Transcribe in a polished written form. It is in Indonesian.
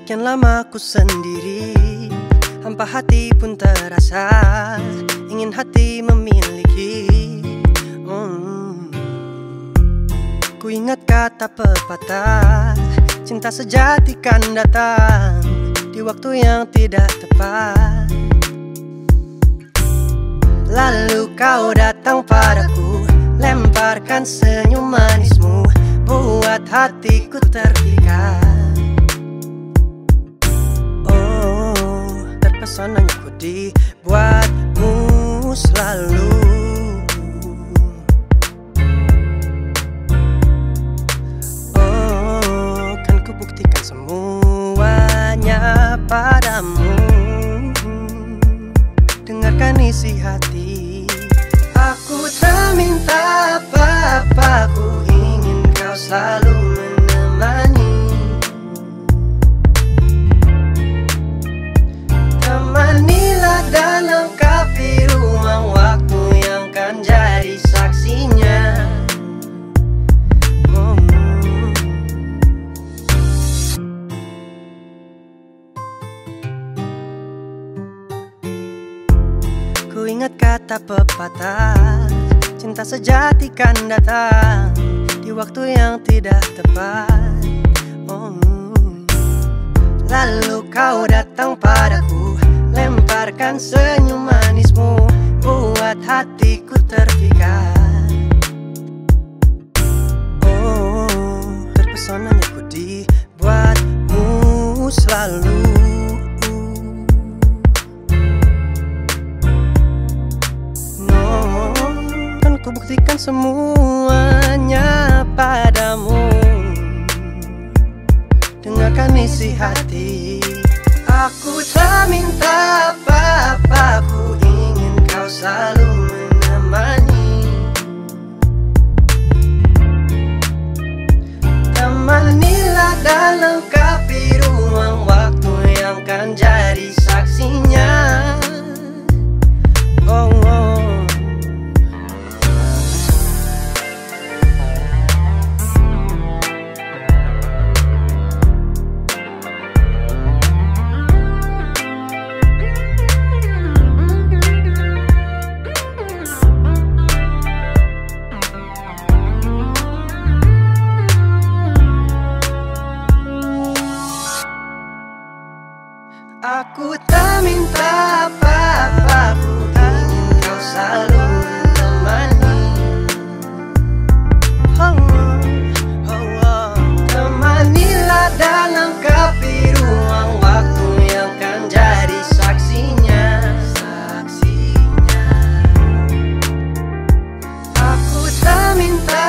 Sekian lama ku sendiri, hampa hati pun terasa, ingin hati memiliki. Ku ingat kata pepatah, cinta sejati kan datang di waktu yang tidak tepat. Lalu kau datang padaku, lemparkan senyum manismu, buat hatiku terpikat. Oh, terpesonanya ku dibuatmu selalu. Oh, kan ku buktikan semuanya padamu. Dengarkan isi hati. Aku tak minta apa-apa, ku ingin kau selalu menemani. Temanilah dan lengkapi ruang waktu yang kan jadi saksinya. Ku ingat kata pepatah, cinta sejati kan datang di waktu yang tidak tepat. Lalu kau datang padaku, lemparkan senyum manismu, buat hatiku terpikat. Oh, terpesonanya ku dibuatmu selalu. Ku buktikan semuanya padamu. Dengarkan isi hati. Aku tak minta apa-apa, ku ingin kau selalu menemani. Temanilah dan lengkapi ruang waktu yang kan jadi saksinya. Oh, oh. Aku tak minta apa-apa, ku ingin kau selalu menemani. Temanilah dan lengkapi ruang waktu yang kan jadi saksinya. Aku tak minta